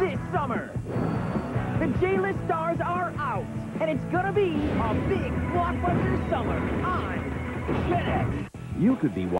this summer. The J-list stars are out, and it's gonna be a big blockbuster summer on Jetix. You could be